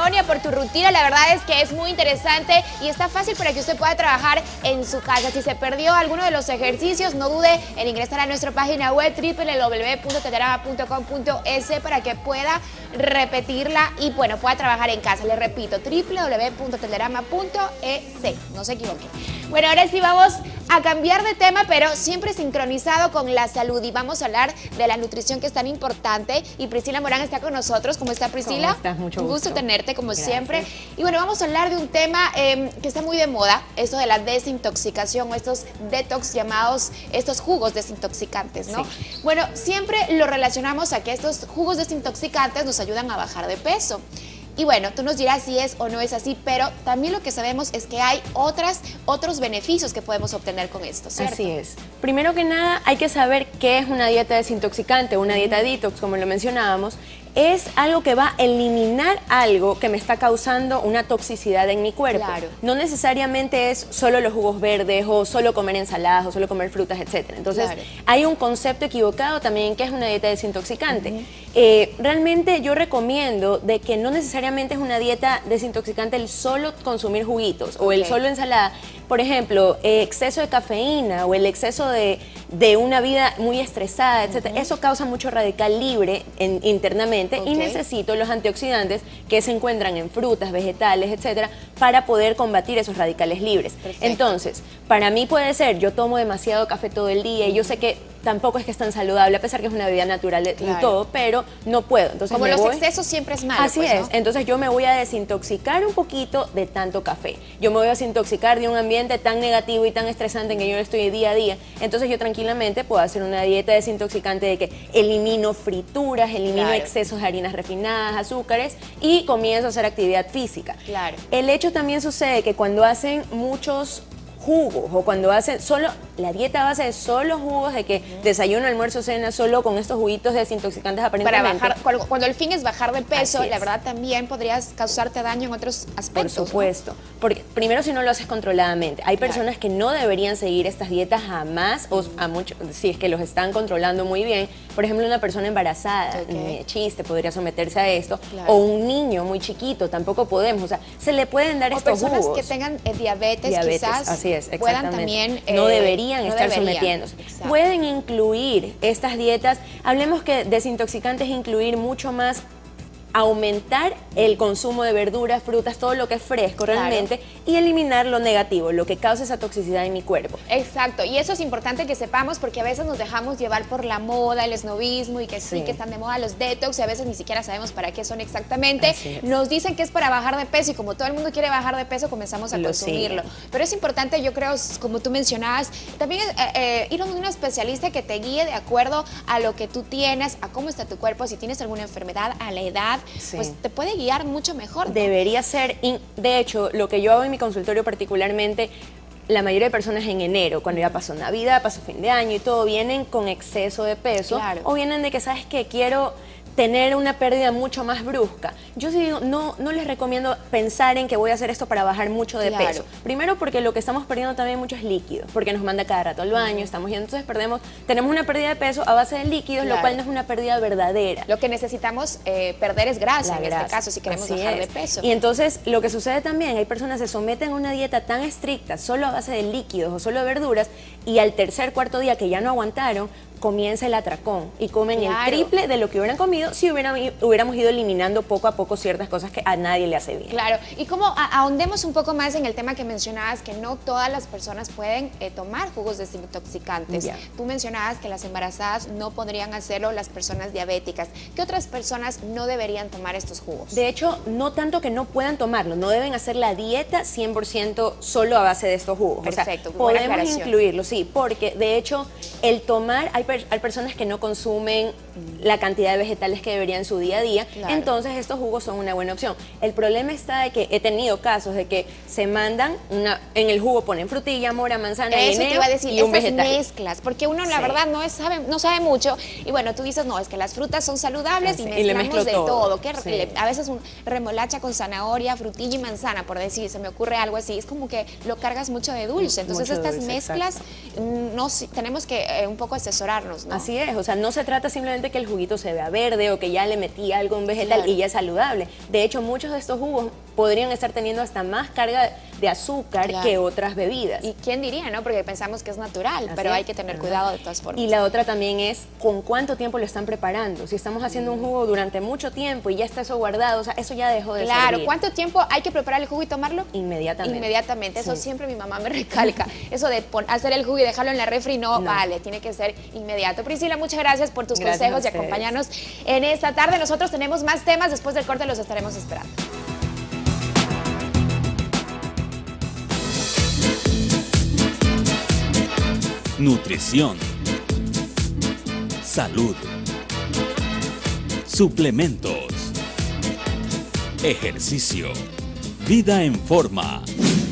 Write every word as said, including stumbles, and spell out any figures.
por tu rutina, la verdad es que es muy interesante y está fácil para que usted pueda trabajar en su casa. Si se perdió alguno de los ejercicios, no dude en ingresar a nuestra página web doble u doble u doble u punto telerama punto com punto es para que pueda repetirla y bueno, pueda trabajar en casa. Le repito, doble u doble u doble u punto telerama punto es, no se equivoque. Bueno, ahora sí vamos a cambiar de tema, pero siempre sincronizado con la salud y vamos a hablar de la nutrición, que es tan importante, y Priscila Morán está con nosotros. ¿Cómo está, Priscila? ¿Cómo estás? Mucho Un gusto, gusto tenerte como Gracias. siempre. Y bueno, vamos a hablar de un tema eh, que está muy de moda, esto de la desintoxicación o estos detox llamados, estos jugos desintoxicantes, ¿no? Sí. Bueno, siempre lo relacionamos a que estos jugos desintoxicantes nos ayudan a bajar de peso. Y bueno, tú nos dirás si es o no es así, pero también lo que sabemos es que hay otras, otros beneficios que podemos obtener con esto, ¿cierto? Así es. Primero que nada, hay que saber qué es una dieta desintoxicante, una dieta detox, como lo mencionábamos. Es algo que va a eliminar algo que me está causando una toxicidad en mi cuerpo. Claro. No necesariamente es solo los jugos verdes o solo comer ensaladas o solo comer frutas, etcétera. Entonces, Claro. hay un concepto equivocado también que es una dieta desintoxicante. Uh-huh. eh, realmente yo recomiendo de que no necesariamente es una dieta desintoxicante el solo consumir juguitos o okay. el solo ensalada. Por ejemplo, eh, exceso de cafeína o el exceso de, de una vida muy estresada, etcétera. Uh-huh. Eso causa mucho radical libre en, internamente. Okay. Y necesito los antioxidantes que se encuentran en frutas, vegetales, etcétera, para poder combatir esos radicales libres. Perfecto. Entonces, para mí puede ser, yo tomo demasiado café todo el día y yo sé que tampoco es que es tan saludable, a pesar que es una bebida natural y claro. todo, pero no puedo. Entonces como me los voy... excesos siempre es malo. Así pues, es. ¿no? Entonces yo me voy a desintoxicar un poquito de tanto café. Yo me voy a desintoxicar de un ambiente tan negativo y tan estresante en que yo estoy día a día. Entonces yo tranquilamente puedo hacer una dieta desintoxicante de que elimino frituras, elimino claro. excesos de harinas refinadas, azúcares y comienzo a hacer actividad física. Claro. El hecho también sucede que cuando hacen muchos jugos o cuando hacen solo la dieta a base de solo jugos, de que uh-huh. desayuno, almuerzo, cena solo con estos juguitos desintoxicantes aparentemente. Para bajar, cuando, cuando el fin es bajar de peso, es. la verdad también podrías causarte daño en otros aspectos. Por supuesto, ¿no? Porque primero si no lo haces controladamente. Hay claro. personas que no deberían seguir estas dietas jamás, o a mucho, si es que los están controlando muy bien. Por ejemplo, una persona embarazada, okay. ni de chiste, podría someterse a esto. Claro. O un niño muy chiquito, tampoco podemos. O sea, se le pueden dar o estos personas jugos. que tengan eh, diabetes, diabetes, quizás así es, puedan también... Eh, no deberían no estar deberían. sometiéndose. Exacto. Pueden incluir estas dietas, hablemos que desintoxicantes incluir mucho más aumentar el consumo de verduras, frutas, todo lo que es fresco claro. realmente y eliminar lo negativo, lo que causa esa toxicidad en mi cuerpo. Exacto, y eso es importante que sepamos porque a veces nos dejamos llevar por la moda, el esnovismo y que sí, sí. que están de moda los detox y a veces ni siquiera sabemos para qué son exactamente. Nos dicen que es para bajar de peso y como todo el mundo quiere bajar de peso comenzamos a lo consumirlo. Siguen. Pero es importante, yo creo, como tú mencionabas, también eh, eh, ir a un especialista que te guíe de acuerdo a lo que tú tienes, a cómo está tu cuerpo, si tienes alguna enfermedad, a la edad. Sí. Pues te puede guiar mucho mejor, ¿no? Debería ser, de hecho, lo que yo hago en mi consultorio particularmente, la mayoría de personas en enero, cuando ya pasó Navidad, pasó fin de año y todo, vienen con exceso de peso claro. o vienen de que, ¿sabes qué? Quiero tener una pérdida mucho más brusca. Yo sí digo, no, no les recomiendo pensar en que voy a hacer esto para bajar mucho de claro. peso. Primero porque lo que estamos perdiendo también mucho es líquido, porque nos manda cada rato al baño, uh-huh. estamos yendo, entonces perdemos, tenemos una pérdida de peso a base de líquidos, claro. lo cual no es una pérdida verdadera. Lo que necesitamos eh, perder es grasa, La en grasa. este caso, si queremos Así bajar es. de peso. Y entonces lo que sucede también, hay personas que se someten a una dieta tan estricta, solo a base de líquidos o solo de verduras, y al tercer, cuarto día que ya no aguantaron, comienza el atracón y comen claro. el triple de lo que hubieran comido si hubieran, hubiéramos ido eliminando poco a poco ciertas cosas que a nadie le hace bien. Claro, y como ahondemos un poco más en el tema que mencionabas, que no todas las personas pueden eh, tomar jugos desintoxicantes. Yeah. Tú mencionabas que las embarazadas no podrían hacerlo, las personas diabéticas. ¿Qué otras personas no deberían tomar estos jugos? De hecho, no tanto que no puedan tomarlo, no deben hacer la dieta cien por ciento solo a base de estos jugos. Perfecto, o sea, podemos incluirlo, sí, porque de hecho el tomar, hay Hay personas que no consumen la cantidad de vegetales que deberían en su día a día, claro. entonces estos jugos son una buena opción. El problema está de que he tenido casos de que se mandan, una, en el jugo ponen frutilla, mora, manzana, Eso guineo te iba a decir, y un esas vegetal. mezclas, porque uno la sí. verdad no, es, sabe, no sabe mucho y bueno, tú dices, no, es que las frutas son saludables sí. y mezclamos y de todo. todo que sí. le, a veces un remolacha con zanahoria, frutilla y manzana, por decir, se me ocurre algo así, es como que lo cargas mucho de dulce, entonces mucho estas dulce, mezclas, no, tenemos que eh, un poco asesorar acostumbrarnos, ¿no? Así es, o sea, no se trata simplemente que el juguito se vea verde o que ya le metí algo en vegetal Claro. y ya es saludable. De hecho, muchos de estos jugos podrían estar teniendo hasta más carga de azúcar Claro. que otras bebidas. ¿Y quién diría, no? Porque pensamos que es natural, Así pero es. hay que tener Ajá. cuidado de todas formas. Y la otra también es con cuánto tiempo lo están preparando. Si estamos haciendo un jugo durante mucho tiempo y ya está eso guardado, o sea, eso ya dejó de Claro, servir. ¿cuánto tiempo hay que preparar el jugo y tomarlo? Inmediatamente. Inmediatamente, eso Sí. siempre mi mamá me recalca. Eso de pon- hacer el jugo y dejarlo en la refri, no, No. vale, tiene que ser inmediato. Priscila, muchas gracias por tus Gracias consejos a y ustedes. acompañarnos en esta tarde. Nosotros tenemos más temas, después del corte los estaremos esperando. Nutrición, salud, suplementos, ejercicio, vida en forma.